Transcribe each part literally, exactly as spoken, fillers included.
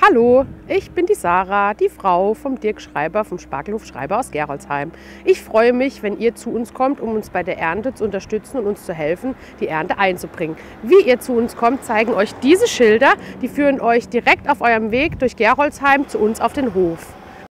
Hallo, ich bin die Sarah, die Frau vom Dirk Schreiber vom Spargelhof Schreiber aus Gerolzheim. Ich freue mich, wenn ihr zu uns kommt, um uns bei der Ernte zu unterstützen und uns zu helfen, die Ernte einzubringen. Wie ihr zu uns kommt, zeigen euch diese Schilder. Die führen euch direkt auf eurem Weg durch Gerolzheim zu uns auf den Hof.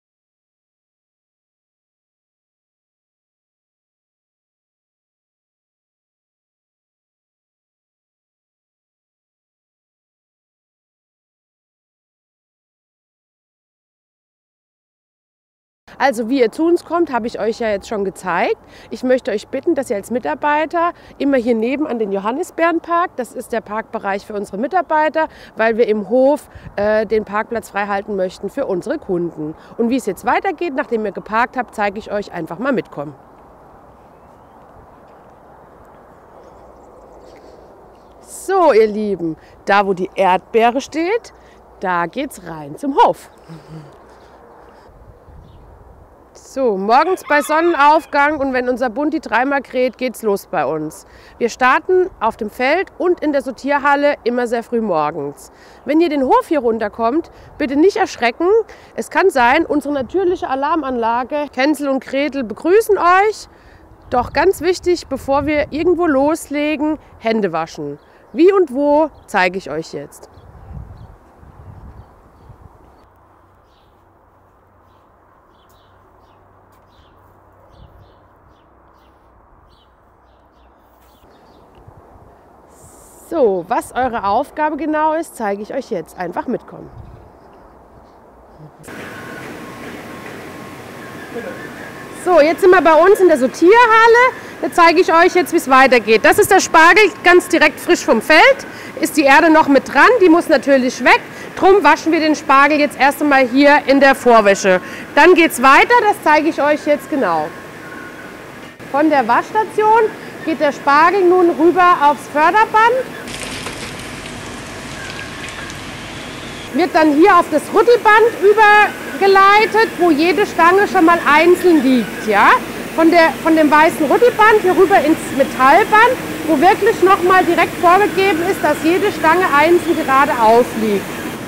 Also wie ihr zu uns kommt, habe ich euch ja jetzt schon gezeigt. Ich möchte euch bitten, dass ihr als Mitarbeiter immer hier neben an den Johannisbeerenpark, das ist der Parkbereich für unsere Mitarbeiter, weil wir im Hof äh, den Parkplatz frei halten möchten für unsere Kunden. Und wie es jetzt weitergeht, nachdem ihr geparkt habt, zeige ich euch einfach mal mitkommen. So ihr Lieben, da wo die Erdbeere steht, da geht's rein zum Hof. So, morgens bei Sonnenaufgang und wenn unser Bunti dreimal kräht, geht's los bei uns. Wir starten auf dem Feld und in der Sortierhalle immer sehr früh morgens. Wenn ihr den Hof hier runterkommt, bitte nicht erschrecken. Es kann sein, unsere natürliche Alarmanlage, Hänsel und Gretel begrüßen euch. Doch ganz wichtig, bevor wir irgendwo loslegen, Hände waschen. Wie und wo, zeige ich euch jetzt. So, was eure Aufgabe genau ist, zeige ich euch jetzt. Einfach mitkommen. So, jetzt sind wir bei uns in der Sortierhalle. Da zeige ich euch jetzt, wie es weitergeht. Das ist der Spargel, ganz direkt frisch vom Feld. Ist die Erde noch mit dran, die muss natürlich weg. Drum waschen wir den Spargel jetzt erst einmal hier in der Vorwäsche. Dann geht es weiter, das zeige ich euch jetzt genau. Von der Waschstation geht der Spargel nun rüber aufs Förderband. Wird dann hier auf das Rüttelband übergeleitet, wo jede Stange schon mal einzeln liegt. Ja? Von, der, von dem weißen Rüttelband hier rüber ins Metallband, wo wirklich noch mal direkt vorgegeben ist, dass jede Stange einzeln geradeaus liegt.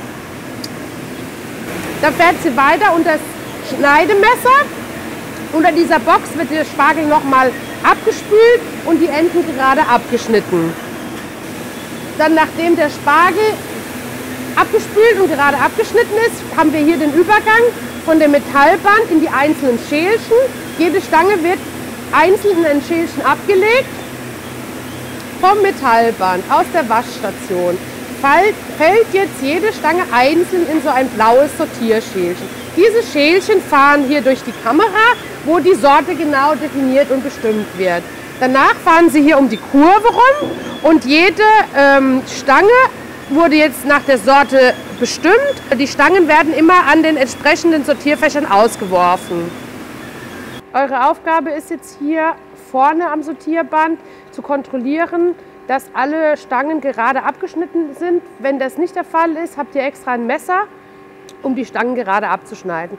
Dann fährt sie weiter unter das Schneidemesser. Unter dieser Box wird der Spargel noch mal abgespült und die Enden gerade abgeschnitten. Dann, nachdem der Spargel abgespült und gerade abgeschnitten ist, haben wir hier den Übergang von dem Metallband in die einzelnen Schälchen. Jede Stange wird einzeln in ein Schälchen abgelegt. Vom Metallband aus der Waschstation fällt jetzt jede Stange einzeln in so ein blaues Sortierschälchen. Diese Schälchen fahren hier durch die Kamera, wo die Sorte genau definiert und bestimmt wird. Danach fahren sie hier um die Kurve rum und jede ähm, Stange wurde jetzt nach der Sorte bestimmt. Die Stangen werden immer an den entsprechenden Sortierfächern ausgeworfen. Eure Aufgabe ist jetzt hier vorne am Sortierband zu kontrollieren, dass alle Stangen gerade abgeschnitten sind. Wenn das nicht der Fall ist, habt ihr extra ein Messer, um die Stangen gerade abzuschneiden.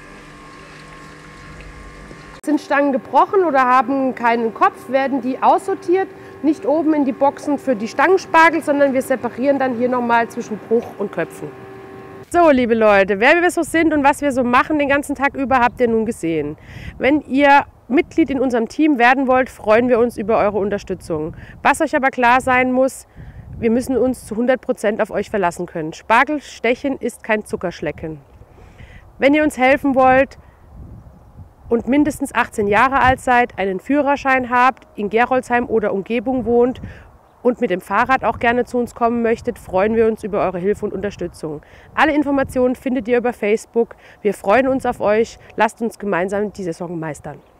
Sind Stangen gebrochen oder haben keinen Kopf, werden die aussortiert. Nicht oben in die Boxen für die Stangenspargel, sondern wir separieren dann hier nochmal zwischen Bruch und Köpfen. So, liebe Leute, wer wir so sind und was wir so machen den ganzen Tag über, habt ihr nun gesehen. Wenn ihr Mitglied in unserem Team werden wollt, freuen wir uns über eure Unterstützung. Was euch aber klar sein muss, wir müssen uns zu hundert Prozent auf euch verlassen können. Spargelstechen ist kein Zuckerschlecken. Wenn ihr uns helfen wollt und mindestens achtzehn Jahre alt seid, einen Führerschein habt, in Gerolzheim oder Umgebung wohnt und mit dem Fahrrad auch gerne zu uns kommen möchtet, freuen wir uns über eure Hilfe und Unterstützung. Alle Informationen findet ihr über Facebook. Wir freuen uns auf euch. Lasst uns gemeinsam die Saison meistern.